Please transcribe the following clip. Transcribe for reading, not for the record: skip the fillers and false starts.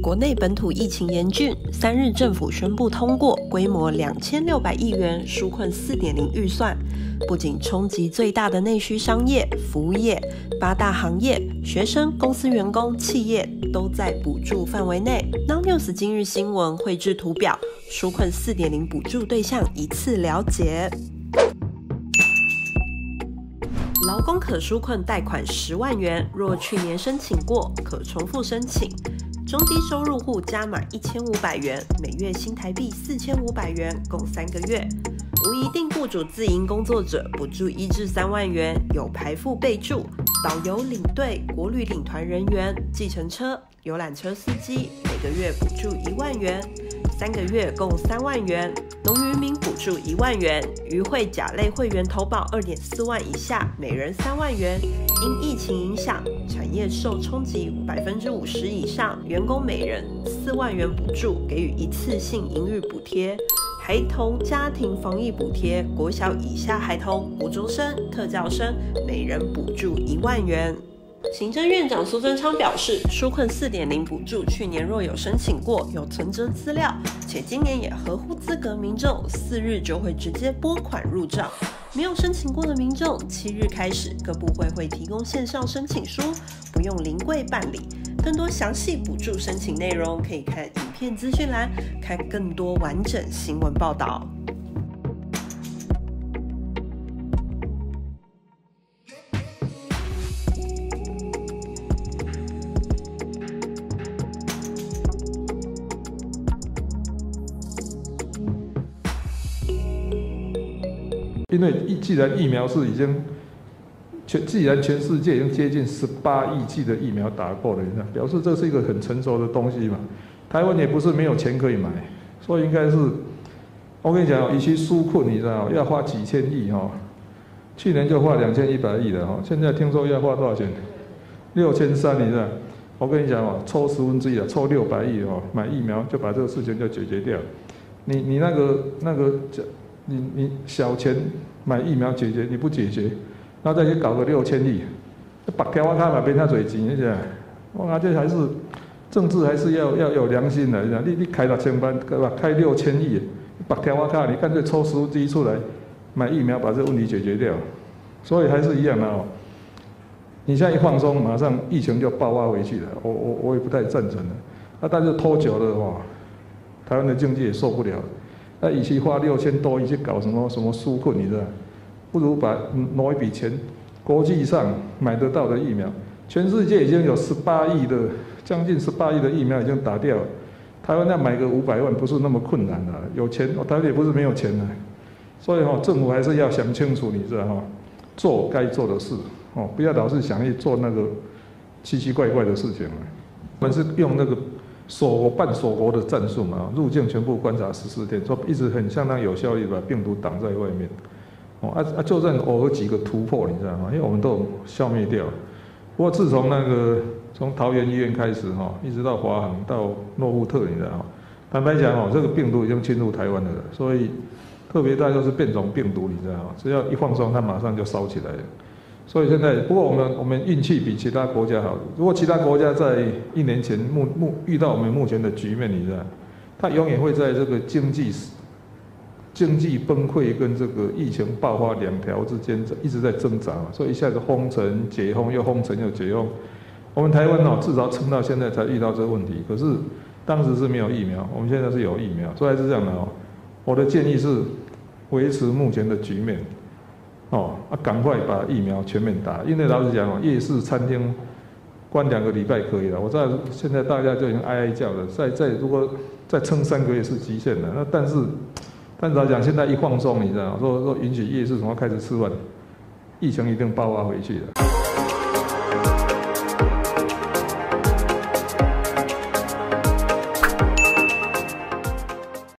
国内本土疫情严峻，3日政府宣布通过规模2600亿元纾困4.0预算，不仅冲击最大的内需商业、服务业，8大行业、学生、公司员工、企业都在补助范围内。Now News 今日新闻绘制图表，纾困4.0补助对象一次了解。劳工可纾困贷款10万元，若去年申请过，可重复申请。中低收入户加码1500元，每月新台币4500元，共3个月。无一定雇主自营工作者补助1至3万元，有排富备注。导游、领队、国旅领团人员、计程车、游览车司机每个月补助1万元，3个月共3万元。农渔民补助1万元，渔会甲类会员投保2.4万以下，每人3万元。因疫情影响，产业受冲击50%以上，员工每人4万元补助，给予一次性营运补贴。孩童家庭防疫补贴，国小以下孩童、国中生、特教生每人补助1万元。行政院长苏贞昌表示，纾困4.0补助去年若有申请过，有存折资料，且今年也合乎资格民众，4日就会直接拨款入账。没有申请过的民众，7日开始各部会会提供线上申请书，不用临柜办理。更多详细补助申请内容，可以看影片资讯栏，看更多完整新闻报道。 因为既然疫苗是已经既然全世界已经接近18亿剂的疫苗打过了，表示这是一个很成熟的东西嘛。台湾也不是没有钱可以买，所以应该是，我跟你讲，与其纾困，你知道要花几千亿哈，去年就花2100亿了哈，现在听说要花多少钱？6300，你知道？我跟你讲哦，抽1/10了，抽600亿哦，买疫苗就把这个事情就解决掉。你那个你小钱买疫苗解决，你不解决，然后再去搞个6000亿，白条我看嘛变他嘴钱，你讲，我讲这还是政治还是要有良心的，你开6000万，对吧？开6000亿，白条我看，你干脆抽1/10出来买疫苗，把这个问题解决掉。所以还是一样的哦。你现在一放松，马上疫情就爆发回去了。我也不太赞成的。但是拖久了哇，台湾的经济也受不了。与其花6000多亿去搞什么纾困，你知道，不如挪一笔钱，国际上买得到的疫苗，全世界已经有将近18亿的疫苗已经打掉了，台湾要买个500万不是那么困难的，有钱，台湾也不是没有钱的，所以政府还是要想清楚，你知道做该做的事，不要老是想去做那个奇奇怪怪的事情。我们是用那个半锁国的战术嘛，入境全部观察14天，说一直很相当有效率把病毒挡在外面。就算偶尔几个突破，你知道吗？因为我们都有消灭掉。不过自从从桃园医院开始一直到华航到诺富特，你知道吗？坦白讲这个病毒已经侵入台湾了，所以特别大就是变种病毒，你知道吗？只要一放松，它马上就烧起来了。所以现在，不过我们运气比其他国家好。如果其他国家在1年前遇到我们目前的局面，你知道，它永远会在这个经济崩溃跟这个疫情爆发2条之间一直在挣扎，所以一下子封城、解封又封城又解封。我们台湾至少撑到现在才遇到这个问题，可是当时是没有疫苗，我们现在是有疫苗，所以还是这样的我的建议是维持目前的局面。赶快把疫苗全面打，因为老实讲夜市餐厅关2个礼拜可以了。我知道现在大家就已经哀哀叫了，如果再撑3个月是极限的。但是老实讲，现在一放松，你知道，说允许夜市从开始吃饭，疫情一定爆发回去了。